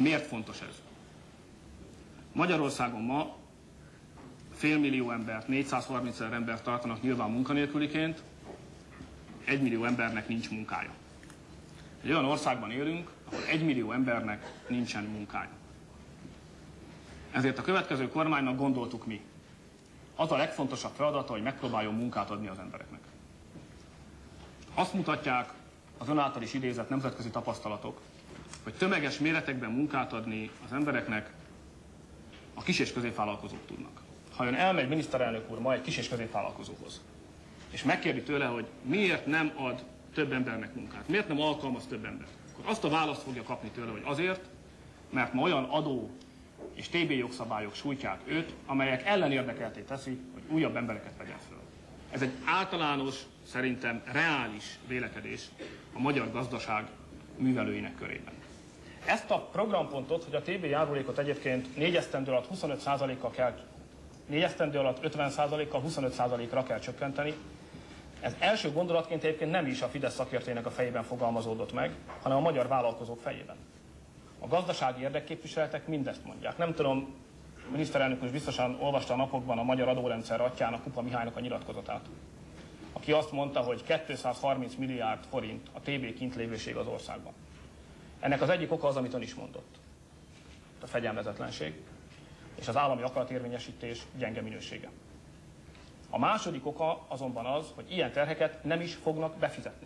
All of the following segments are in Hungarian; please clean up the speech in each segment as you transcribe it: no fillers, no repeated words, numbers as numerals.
Miért fontos ez? Magyarországon ma félmillió embert, 430 000 embert tartanak nyilván munkanélküliként, 1 millió embernek nincs munkája. Egy olyan országban élünk, ahol 1 millió embernek nincsen munkája. Ezért a következő kormánynak gondoltuk mi. Az a legfontosabb feladata, hogy megpróbáljon munkát adni az embereknek. Azt mutatják az ön által is idézett nemzetközi tapasztalatok, hogy tömeges méretekben munkát adni az embereknek a kis- és középvállalkozók tudnak. Ha ön elmegy, miniszterelnök úr, ma egy kis- és középvállalkozóhoz, és megkérdi tőle, hogy miért nem ad több embernek munkát, miért nem alkalmaz több embert, akkor azt a választ fogja kapni tőle, hogy azért, mert ma olyan adó és TB jogszabályok sújtják őt, amelyek ellenérdekeltté teszi, hogy újabb embereket vegyen föl. Ez egy általános, szerintem reális vélekedés a magyar gazdaság művelőinek körében. Ezt a programpontot, hogy a TB járulékot egyébként 4 esztendő alatt 25%-kal kell, 4 esztendő alatt 50%-kal 25%-ra kell csökkenteni, ez első gondolatként egyébként nem is a Fidesz szakértőinek a fejében fogalmazódott meg, hanem a magyar vállalkozók fejében. A gazdasági érdekképviseletek mindezt mondják. Nem tudom, a miniszterelnök is biztosan olvasta a napokban a magyar adórendszer atyjának, Kupa Mihálynak a nyilatkozatát, aki azt mondta, hogy 230 milliárd forint a TB kintlévőség az országban. Ennek az egyik oka az, amit ön is mondott. A fegyelmezetlenség és az állami akaratérvényesítés gyenge minősége. A második oka azonban az, hogy ilyen terheket nem is fognak befizetni.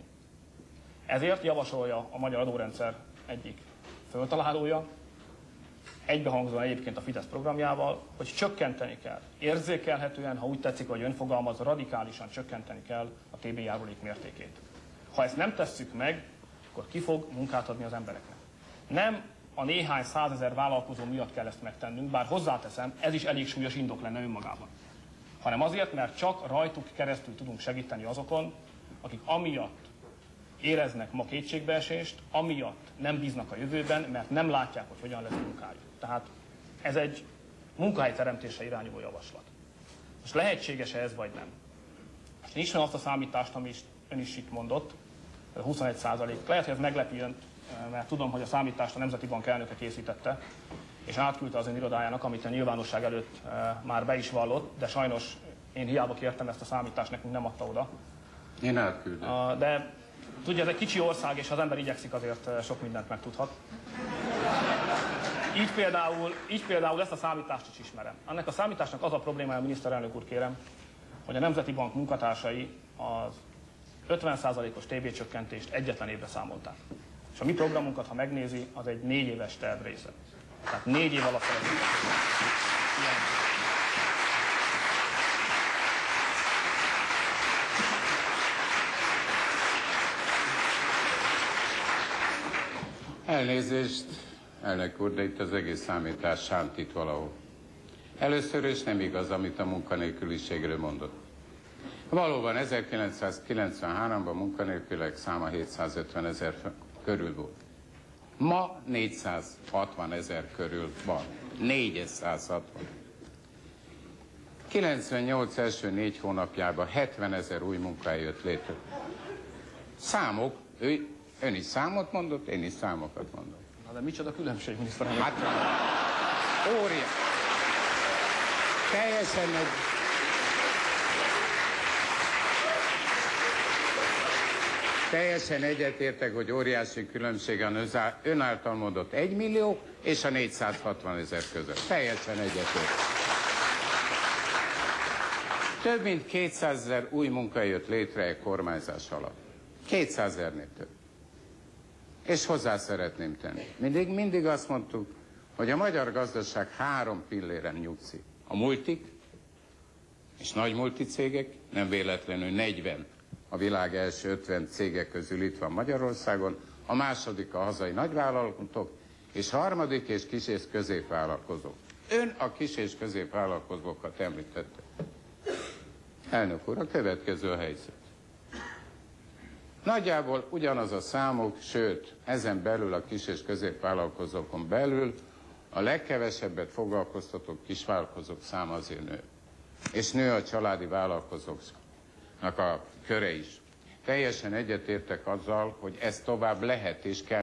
Ezért javasolja a magyar adórendszer egyik föltalálója, egybehangzóan egyébként a Fidesz programjával, hogy csökkenteni kell. Érzékelhetően, ha úgy tetszik, hogy ön fogalmaz, radikálisan csökkenteni kell a TB járulék mértékét. Ha ezt nem tesszük meg, akkor ki fog munkát adni az embereknek. Nem a néhány százezer vállalkozó miatt kell ezt megtennünk, bár hozzáteszem, ez is elég súlyos indok lenne önmagában. Hanem azért, mert csak rajtuk keresztül tudunk segíteni azokon, akik amiatt éreznek ma kétségbeesést, amiatt nem bíznak a jövőben, mert nem látják, hogy hogyan lesz munkájuk. Tehát ez egy munkahelyteremtésre irányuló javaslat. Most lehetséges-e ez, vagy nem? Most én ismerem azt a számítást, amit ön is itt mondott, 21%. Lehet, hogy ez meglepi önt, mert tudom, hogy a számítást a Nemzeti Bank elnöke készítette, és átküldte az ön irodájának, amit a nyilvánosság előtt már be is vallott, de sajnos én hiába kértem ezt a számítást, nekünk nem adta oda. Én átküldöm. De tudja, ez egy kicsi ország, és az ember igyekszik, azért sok mindent megtudhat. Így például ezt a számítást is ismerem. Ennek a számításnak az a problémája, miniszterelnök úr, kérem, hogy a Nemzeti Bank munkatársai az 50%-os TB csökkentést egyetlen évre számolták. És a mi programunkat, ha megnézi, az egy 4 éves terv része. Tehát 4 év alatt szeretnénk. Elnézést, elnök úr, de itt az egész számítás sántít valahol. Először is nem igaz, amit a munkanélküliségről mondott. Valóban 1993-ban munkanélküliek száma 750 000 körül volt. Ma 460 000 körül van. 460. 98 első 4 hónapjában 70 000 új munkahely jött létre. Számok, ön is számot mondott, én is számokat mondom. Na de micsoda különbség, miniszterelnök? Hát, óriás. Teljesen egyetértek, hogy óriási különbség az ön által mondott 1 millió és a 460 000 között. Teljesen egyetértek. Több mint 200 000 új munkahely jött létre egy kormányzás alatt. 200 000-nél több. És hozzá szeretném tenni. Mindig azt mondtuk, hogy a magyar gazdaság 3 pilléren nyugszik. A multik és nagy multicégek, nem véletlenül 40 a világ első 50 cégek közül itt van Magyarországon, a második a hazai nagyvállalatok, és harmadik és kis- és középvállalkozók. Ön a kis- és középvállalkozókat említette. Elnök úr, a következő a helyzet. Nagyjából ugyanaz a számok, sőt, ezen belül a kis- és középvállalkozókon belül a legkevesebbet foglalkoztató kisvállalkozók száma azért nő. És nő a családi vállalkozóknak a köre is. Teljesen egyetértek azzal, hogy ez tovább lehet és kell